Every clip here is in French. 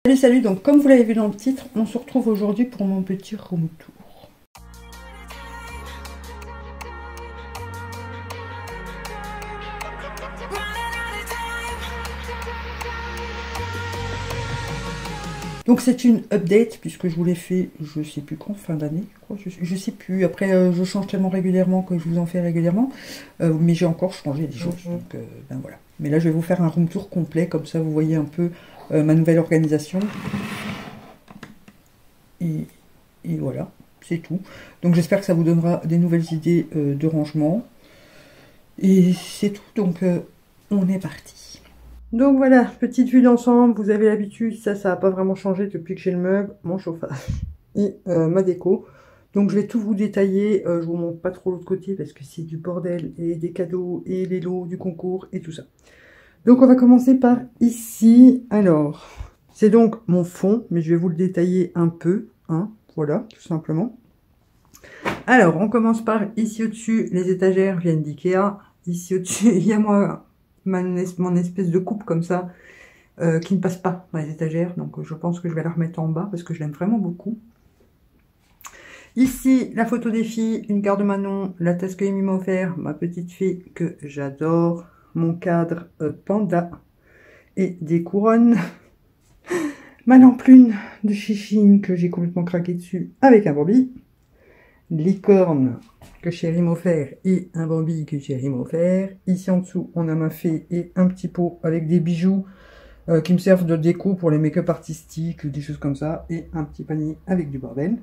Salut, salut, donc comme vous l'avez vu dans le titre, on se retrouve aujourd'hui pour mon petit room tour. Donc c'est une update puisque je vous l'ai fait, je sais plus quand, fin d'année, je sais plus. Après je change tellement régulièrement que je vous en fais régulièrement, mais j'ai encore changé des choses, donc ben voilà. Mais là je vais vous faire un room tour complet, comme ça vous voyez un peu ma nouvelle organisation. Et voilà, c'est tout. Donc j'espère que ça vous donnera des nouvelles idées de rangement. Et c'est tout, donc on est parti. Donc voilà, petite vue d'ensemble, vous avez l'habitude, ça n'a pas vraiment changé depuis que j'ai le meuble, mon chauffage et ma déco. Donc je vais tout vous détailler, je vous montre pas trop l'autre côté parce que c'est du bordel et des cadeaux et les lots du concours et tout ça. Donc on va commencer par ici. Alors, c'est donc mon fond, mais je vais vous le détailler un peu, hein, voilà, tout simplement. Alors, on commence par ici au-dessus, les étagères viennent d'Ikea. Ici au-dessus, il y a mon espèce de coupe comme ça, qui ne passe pas dans les étagères. Donc je pense que je vais la remettre en bas parce que je l'aime vraiment beaucoup. Ici, la photo des filles, une carte de Manon, la tasse que Amy m'a offert, ma petite fille que j'adore, mon cadre panda et des couronnes. Ma lampe lune de Chichine que j'ai complètement craqué dessus avec un Bambi. Licorne que Chérie m'a offert et un Bambi que Chérie m'a offert. Ici en dessous, on a ma fée et un petit pot avec des bijoux qui me servent de déco pour les make-up artistiques, des choses comme ça. Et un petit panier avec du bordel.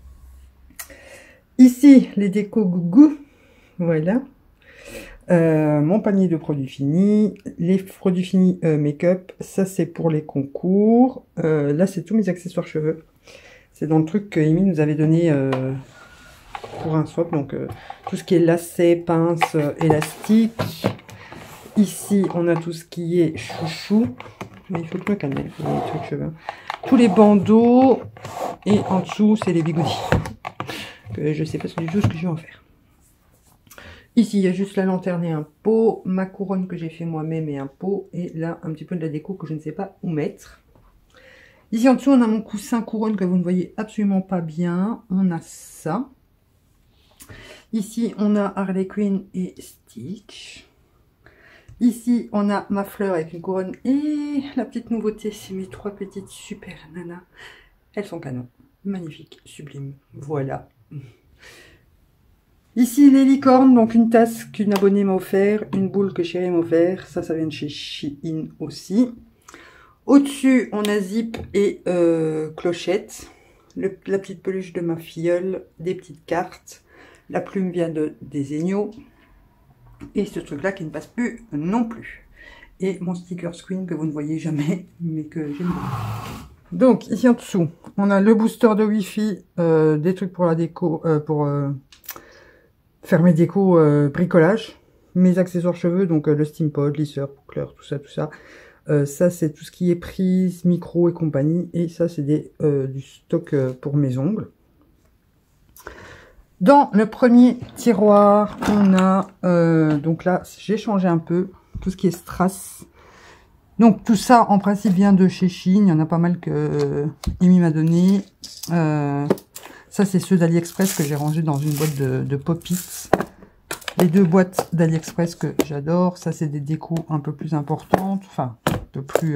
Ici, les décos gougou. Voilà. Mon panier de produits finis, les produits finis make-up, ça c'est pour les concours. Là c'est tous mes accessoires cheveux. C'est dans le truc que Amy nous avait donné pour un swap. Donc tout ce qui est lacets, pinces, élastiques. Ici on a tout ce qui est chouchou. Mais il faut que je me calme, il faut les trucs cheveux. Tous les bandeaux. Et en dessous c'est les bigoudis. Que je sais pas du tout ce que je vais en faire. Ici, il y a juste la lanterne et un pot, ma couronne que j'ai fait moi-même et un pot, et là, un petit peu de la déco que je ne sais pas où mettre. Ici, en dessous, on a mon coussin couronne que vous ne voyez absolument pas bien. On a ça. Ici, on a Harley Quinn et Stitch. Ici, on a ma fleur avec une couronne. Et la petite nouveauté, c'est mes trois petites super nanas. Elles sont canon. Magnifiques, sublimes. Voilà. Ici, les licornes, donc une tasse qu'une abonnée m'a offert, une boule que Chérie m'a offert, ça vient de chez Shein aussi. Au-dessus, on a Zip et Clochette, la petite peluche de ma filleule, des petites cartes, la plume vient de Desenio, et ce truc-là qui ne passe plus non plus. Et mon sticker screen que vous ne voyez jamais, mais que j'aime beaucoup. Donc, ici en dessous, on a le booster de Wi-Fi, des trucs pour la déco, faire mes décos bricolage, mes accessoires cheveux, donc le steampod, lisseur, boucleur, tout ça, tout ça. Ça, c'est tout ce qui est prise, micro et compagnie. Et ça, c'est du stock pour mes ongles. Dans le premier tiroir, on a, donc là, j'ai changé un peu, tout ce qui est strass. Donc tout ça, en principe, vient de chez Shein. Il y en a pas mal que Amy m'a donné. Ça, c'est ceux d'AliExpress que j'ai rangés dans une boîte de Pop-It. Les deux boîtes d'AliExpress que j'adore. Ça, c'est des décos un peu plus importantes. Enfin, de plus...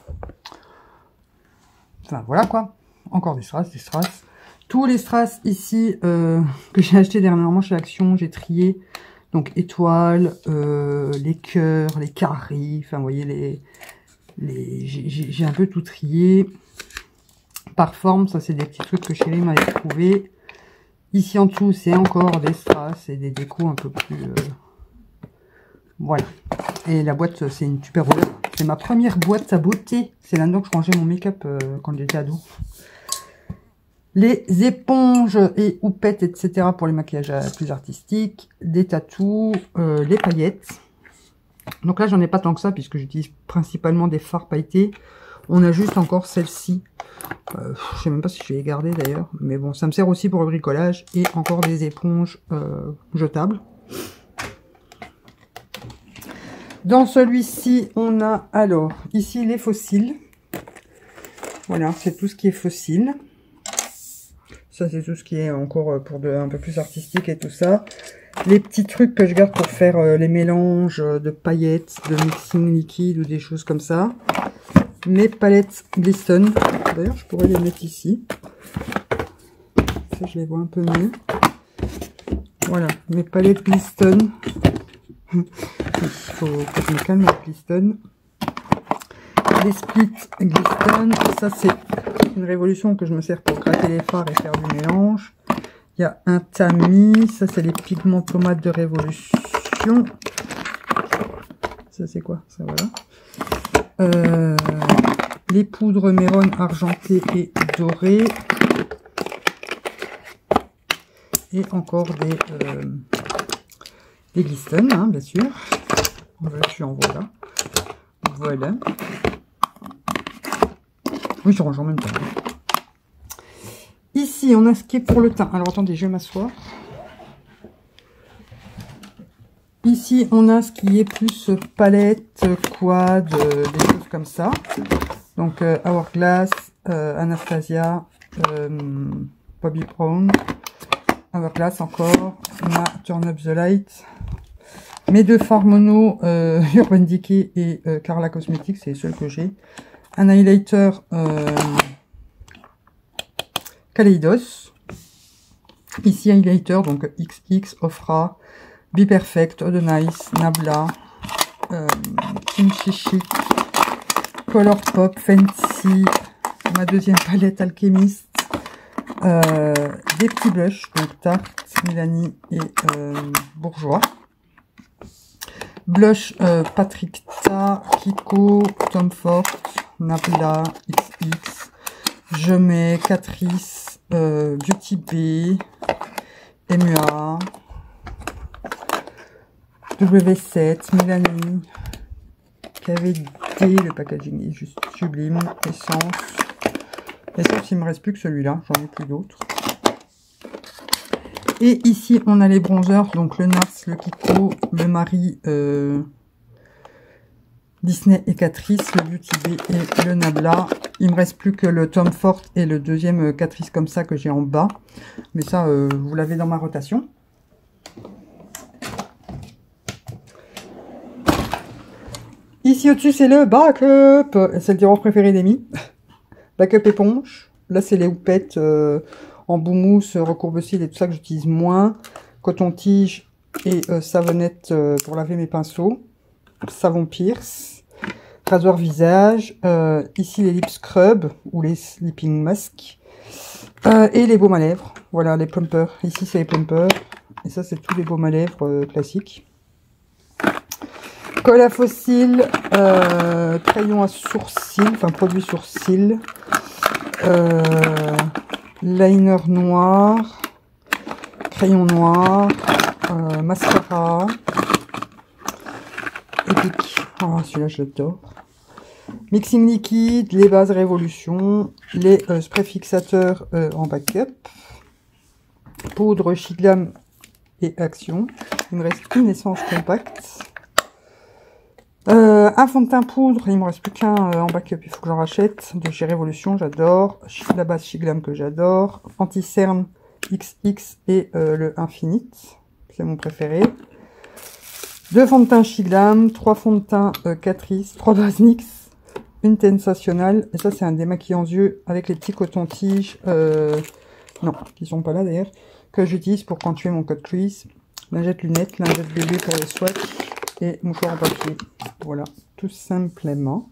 Enfin, voilà quoi. Encore des strass, des strass. Tous les strass ici que j'ai acheté dernièrement chez Action, j'ai trié. Donc, étoiles, les cœurs, les carrés. Enfin, vous voyez, j'ai un peu tout trié. Par forme, ça c'est des petits trucs que Chérie m'avait trouvé. Ici en dessous, c'est encore des strass et des décos un peu plus... Voilà. Et la boîte, c'est une Tupperware. C'est ma première boîte à beauté. C'est là-dedans que je rangeais mon make-up quand j'étais ado. Les éponges et houpettes, etc. pour les maquillages plus artistiques. Des tatous, les paillettes. Donc là, j'en ai pas tant que ça puisque j'utilise principalement des fards pailletés. On a juste encore celle-ci. Je sais même pas si je vais les garder d'ailleurs. Mais bon, ça me sert aussi pour le bricolage. Et encore des éponges jetables. Dans celui-ci, on a alors ici les fossiles. Voilà, c'est tout ce qui est fossile. Ça, c'est tout ce qui est encore pour un peu plus artistique et tout ça. Les petits trucs que je garde pour faire les mélanges de paillettes, de mixing liquide ou des choses comme ça. Mes palettes Glisten. D'ailleurs, je pourrais les mettre ici. Ça, je les vois un peu mieux. Voilà, mes palettes Glisten. Il faut que je me calme avec Glisten. Les splits Glisten. Ça, c'est une révolution que je me sers pour gratter les fards et faire du mélange. Il y a un tamis. Ça, c'est les pigments tomates de révolution. Ça, c'est quoi? Ça, voilà. Les poudres Méron argentées et dorées. Et encore des Glisten, hein, bien sûr. Je suis en voilà. Voilà. Oui, je range en même temps. Ici, on a ce qui est pour le teint. Alors, attendez, je vais m'asseoir. Ici, on a ce qui est plus palette, quad, des choses comme ça. Donc, Hourglass, Anastasia, Bobbi Brown, Hourglass encore. On a Turn Up the Light. Mes deux fards mono, Urban Decay et Carla Cosmetics, c'est les seuls que j'ai. Un highlighter Kaleidos. Ici, highlighter, donc XX, Ofra, Be Perfect, Eau de Nice, Nabla, Kimchi Chic, Color Pop, Fancy, ma deuxième palette Alchemist, des petits blushs, donc Tarte, Milani et Bourgeois. Blush Patrick Ta, Kiko, Tom Ford, Nabla, XX. Je mets Catrice, Beauty Bay, MUA, W7, Milani, KVD, le packaging est juste sublime, Essence. Essence, il me reste plus que celui-là, j'en ai plus d'autres. Et ici, on a les bronzers, donc le NARS, le Kiko, le Marie, Disney et Catrice, le Beauty Bay et le Nabla. Il me reste plus que le Tom Ford et le deuxième Catrice comme ça que j'ai en bas. Mais ça, vous l'avez dans ma rotation. Ici au-dessus, c'est le backup. C'est le tiroir préféré d'Amy. Backup éponge. Là, c'est les houpettes en boumousse, recourbe-cils et tout ça que j'utilise moins. Coton-tige et savonnette pour laver mes pinceaux. Savon Pierce. Rasoir visage. Ici, les lip scrub ou les sleeping masks. Et les baumes à lèvres. Voilà, les plumpers. Ici, c'est les plumpers. Et ça, c'est tous les baumes à lèvres classiques. Colle à fossiles, crayon à sourcils, enfin produit sourcils, liner noir, crayon noir, mascara, Epic, oh, celui-là je l'adore, mixing liquide, les bases Révolution, les sprays fixateurs en backup, poudre Chiglam et Action, il me reste une essence compacte. Un fond de teint poudre, il me reste plus qu'un en backup, il faut que j'en rachète, de chez Révolution, j'adore, la base Chiglam que j'adore, anti-cerne XX et le Infinite, c'est mon préféré. 2 fonds de teint Chiglam, 3 fonds de teint Catrice, 3 bases NYX, une Sensationnel, et ça c'est un démaquillant yeux avec les petits cotons-tiges, non, qui sont pas là d'ailleurs, que j'utilise pour quand je fais mon cut crease, lingette lunettes, lingette bébé pour les swatchs, et mouchoir en papier. Voilà, tout simplement.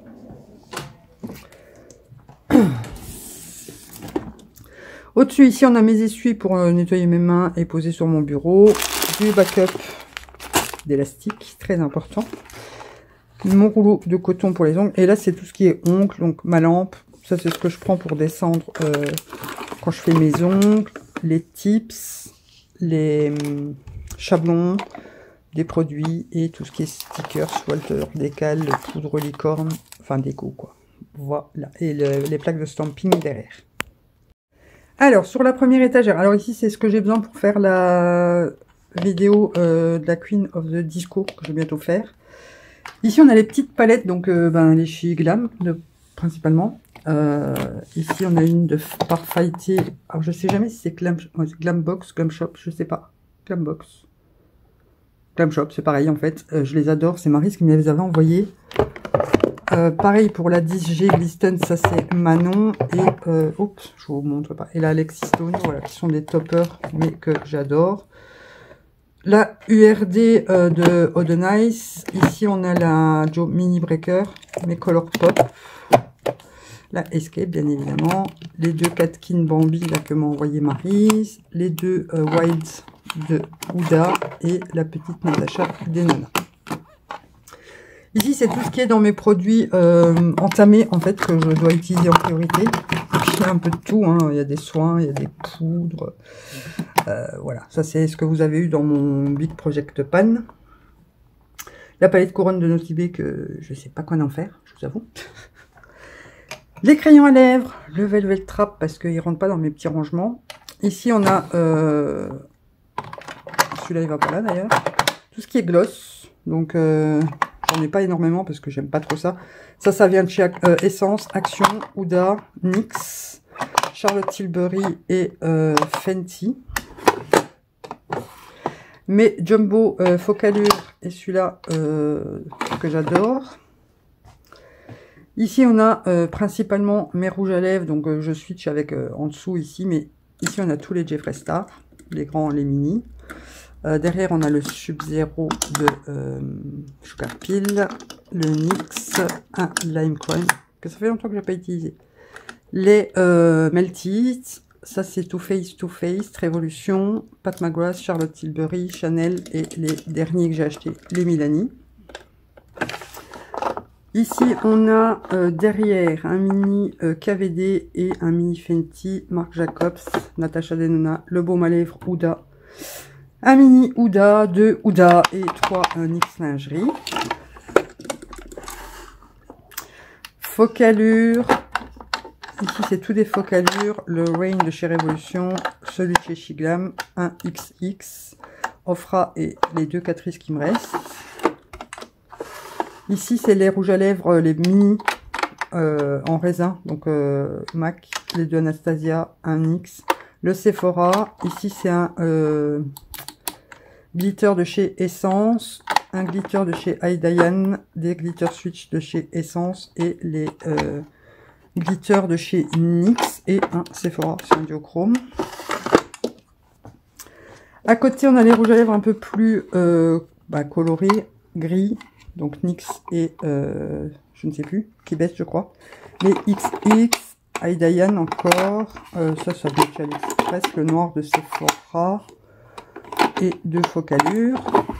Au-dessus, ici, on a mes essuies pour nettoyer mes mains et poser sur mon bureau. Du backup d'élastique, très important. Mon rouleau de coton pour les ongles. Et là, c'est tout ce qui est ongles, donc ma lampe. Ça, c'est ce que je prends pour descendre quand je fais mes ongles. Les tips, les chablons, des produits et tout ce qui est stickers, Walter, décal, poudre licorne, enfin déco quoi. Voilà, et les plaques de stamping derrière. Alors, sur la première étagère, alors ici c'est ce que j'ai besoin pour faire la vidéo de la Queen of the Disco que je vais bientôt faire. Ici on a les petites palettes, donc les Chiglam, de principalement. Ici, on a une de par Fighté. Alors, je sais jamais si c'est Glambox, Glamshop, je sais pas. Glambox. Glamshop, c'est pareil en fait. Je les adore. C'est Maryse qui me les avait envoyés. Pareil pour la 10G Glisten, ça c'est Manon. Et, oups, je vous montre pas. Et la Alexis Stone, voilà, qui sont des toppers, mais que j'adore. La URD de Odenice. Ici, on a la Joe Mini Breaker, mais Color Pop. La Escape, bien évidemment. Les deux Catkin Bambi, là, que m'a envoyé Maryse. Les deux Wild de Huda. Et la petite Natacha des Nanas. Ici, c'est tout ce qui est dans mes produits entamés, en fait, que je dois utiliser en priorité. Il y a un peu de tout, hein. Il y a des soins, il y a des poudres. Voilà, ça c'est ce que vous avez eu dans mon Big Project Pan. La palette couronne de Notibé que je sais pas quoi en faire, je vous avoue. Les crayons à lèvres, le Velvet Trap parce qu'il ne rentre pas dans mes petits rangements. Ici on a, celui-là il va pas là d'ailleurs, tout ce qui est gloss. Donc j'en ai pas énormément parce que j'aime pas trop ça. Ça vient de chez Essence, Action, Huda, NYX, Charlotte Tilbury et Fenty. Mais Jumbo Focalure et celui-là que j'adore. Ici on a principalement mes rouges à lèvres, donc je switch avec en dessous ici, mais ici on a tous les Jeffree Star, les grands, les mini. Derrière on a le Sub-Zero de Sugar Pill, le NYX, un Lime Crime, que ça fait longtemps que je n'ai pas utilisé. Les Melty, ça c'est Too Faced, Révolution, Pat McGrath, Charlotte Tilbury, Chanel et les derniers que j'ai achetés, les Milani. Ici on a derrière un mini KVD et un mini Fenty, Marc Jacobs, Natacha Denona, le baume à lèvres Huda, un mini Huda, 2 Huda et 3 NYX lingerie. Focalure. Ici, c'est tout des focalures. Le Rain de chez Révolution, celui de chez Shiglam, un XX, Ofra et les deux Catrice qui me restent. Ici, c'est les rouges à lèvres, les mini en raisin, donc MAC, les deux Anastasia, un NYX, le Sephora. Ici, c'est un glitter de chez Essence, un glitter de chez Aidayan, des glitter switch de chez Essence et les glitter de chez NYX et un Sephora, c'est un duochrome. À côté, on a les rouges à lèvres un peu plus colorés, gris, donc NYX et je ne sais plus, qui baisse je crois. Les XX, Aidayan encore, ça vient de chez AliExpress, le noir de Sephora et deux focalures.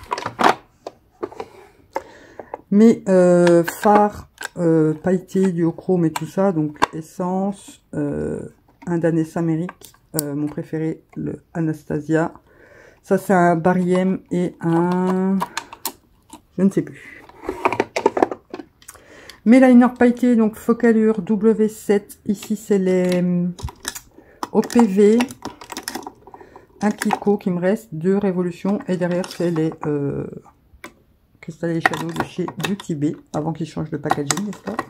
Mes fards pailletés, duochrome et tout ça, donc Essence, un Danessa Merrick, mon préféré, le Anastasia. Ça c'est un Bariem et un... je ne sais plus. Mes liners pailletés, donc Focalure W7, ici c'est les OPV, un Kiko qui me reste, deux Révolution, et derrière c'est les Crystal Shadow de chez Beauty Bay, avant qu'ils changent de packaging, n'est-ce pas?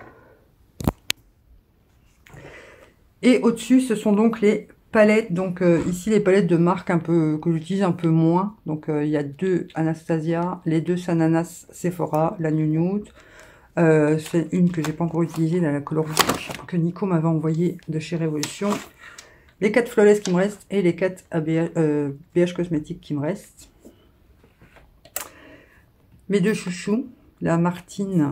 Et au-dessus, ce sont donc les palettes, donc ici les palettes de marque un peu que j'utilise un peu moins. Donc il y a deux Anastasia, les deux Sananas Sephora, la New Nude. C'est une que j'ai pas encore utilisée, la Color Rouge, que Nico m'avait envoyé de chez Révolution. Les 4 Flawless qui me restent et les 4 BH Cosmétiques qui me restent. Mes deux chouchous, la Martine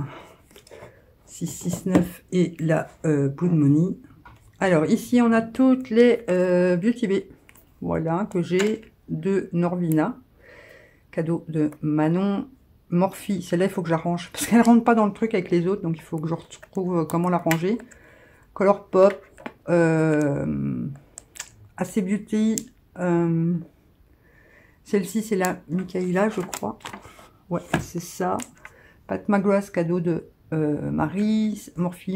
669 et la Blood Money. Alors ici on a toutes les Beauty Bay, voilà, que j'ai de Norvina, cadeau de Manon. Morphe, celle-là il faut que j'arrange parce qu'elle rentre pas dans le truc avec les autres, donc il faut que je retrouve comment la ranger. Color Pop, AC Beauty, celle-ci c'est la Michaela je crois, ouais c'est ça. Pat McGrath, cadeau de Maryse, Morphe,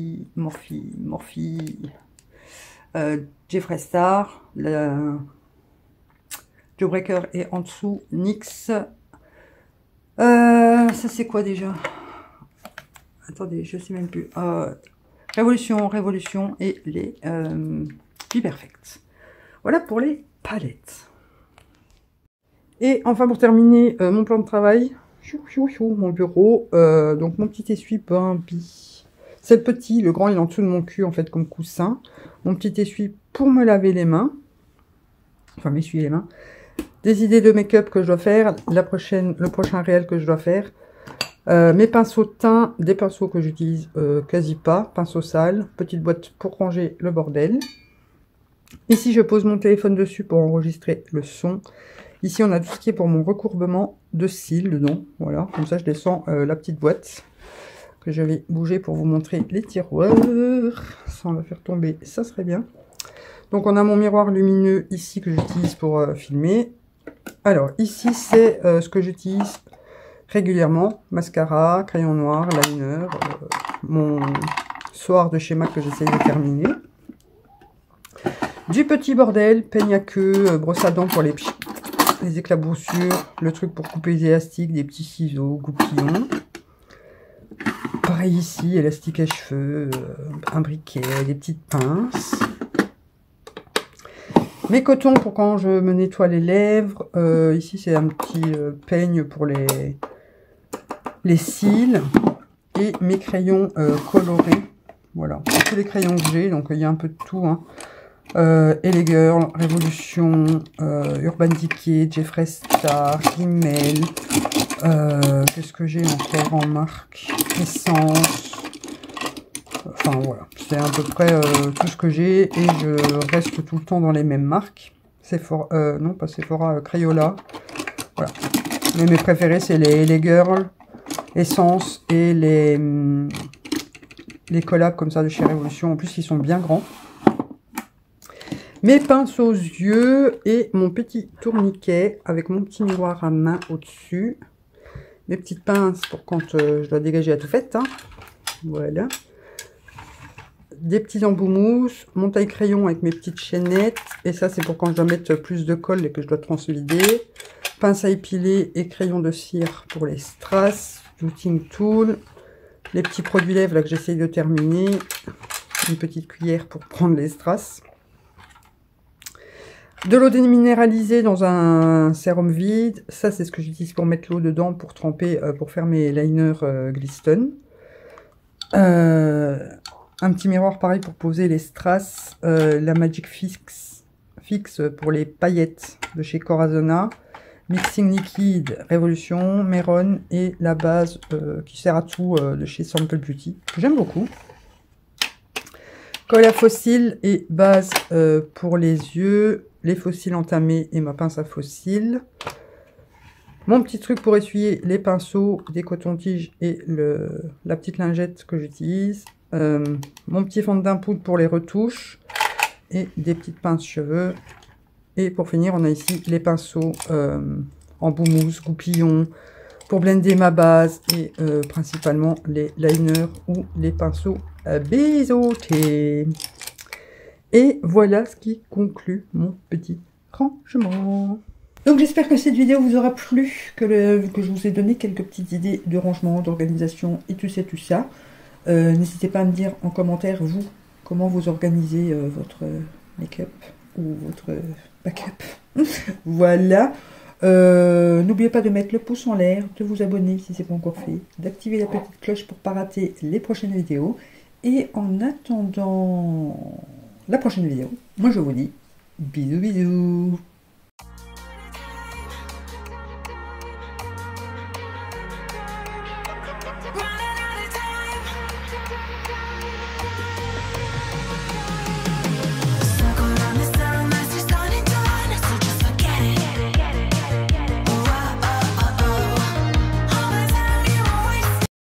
Jeffree Star, le Jawbreaker et en dessous NYX. Ça c'est quoi déjà? attendez, je sais même plus. Révolution, Révolution et les Be Perfect. Voilà pour les palettes. Et enfin pour terminer mon plan de travail, mon bureau, donc mon petit essuie Bambi. C'est le petit, le grand il est en dessous de mon cul en fait comme coussin. Mon petit essuie pour me laver les mains, enfin m'essuyer les mains. Des idées de make-up que je dois faire, le prochain réel que je dois faire. Mes pinceaux de teint, des pinceaux que j'utilise quasi pas, pinceaux sales, petite boîte pour ranger le bordel. Ici je pose mon téléphone dessus pour enregistrer le son. Ici on a tout ce qui est pour mon recourbement de cils dedans, voilà, comme ça je descends la petite boîte que je vais bouger pour vous montrer les tiroirs, sans la faire tomber, ça serait bien. Donc on a mon miroir lumineux ici que j'utilise pour filmer. Alors ici c'est ce que j'utilise régulièrement, mascara, crayon noir, liner, mon soir de schéma que j'essaye de terminer. Du petit bordel, peigne à queue, brosse à dents pour les éclaboussures, le truc pour couper les élastiques, des petits ciseaux, goupillons. Pareil ici, élastique à cheveux, un briquet, des petites pinces. Mes cotons pour quand je me nettoie les lèvres. Ici c'est un petit peigne pour les cils. Et mes crayons colorés. Voilà, tous les crayons que j'ai, donc il y a un peu de tout. Hein. Ele Girl, Révolution, Urban Decay, Jeffree Star, Rimmel. Qu'est-ce que j'ai encore en marque? Essence. Enfin voilà, c'est à peu près tout ce que j'ai et je reste tout le temps dans les mêmes marques. Sephora, non pas Sephora, Crayola. Voilà. Mais mes préférés c'est les Girl, Essence et les collabs comme ça de chez Révolution. En plus ils sont bien grands. Mes pinces aux yeux et mon petit tourniquet avec mon petit miroir à main au-dessus. Mes petites pinces pour quand je dois dégager la touffette. Hein. Voilà. Des petits embouts mousse, mon taille-crayon avec mes petites chaînettes. Et ça, c'est pour quand je dois mettre plus de colle et que je dois transvider. Pince à épiler et crayon de cire pour les strass. Routing tool. Les petits produits lèvres là que j'essaye de terminer. Une petite cuillère pour prendre les strass. De l'eau déminéralisée dans un sérum vide. Ça, c'est ce que j'utilise pour mettre l'eau dedans, pour tremper, pour faire mes liners Glisten. Un petit miroir pareil pour poser les strass. La Magic Fix pour les paillettes de chez Corazona. Mixing liquide Révolution, Meron et la base qui sert à tout de chez Sample Beauty. J'aime beaucoup. Colle à fossiles et base pour les yeux. Les fossiles entamés et ma pince à fossiles. Mon petit truc pour essuyer les pinceaux, des cotons-tiges et la petite lingette que j'utilise. Mon petit fond de teint poudre pour les retouches. Et des petites pinces cheveux. Et pour finir, on a ici les pinceaux en bout mousse, goupillons, pour blender ma base. Et principalement les liners ou les pinceaux biseautés. Et voilà ce qui conclut mon petit rangement. Donc j'espère que cette vidéo vous aura plu, que je vous ai donné quelques petites idées de rangement, d'organisation et tout ça. N'hésitez pas à me dire en commentaire, vous, comment vous organisez votre make-up ou votre backup. Voilà. N'oubliez pas de mettre le pouce en l'air, de vous abonner si ce n'est pas encore fait, d'activer la petite cloche pour ne pas rater les prochaines vidéos. Et en attendant la prochaine vidéo, moi je vous dis bisous bisous.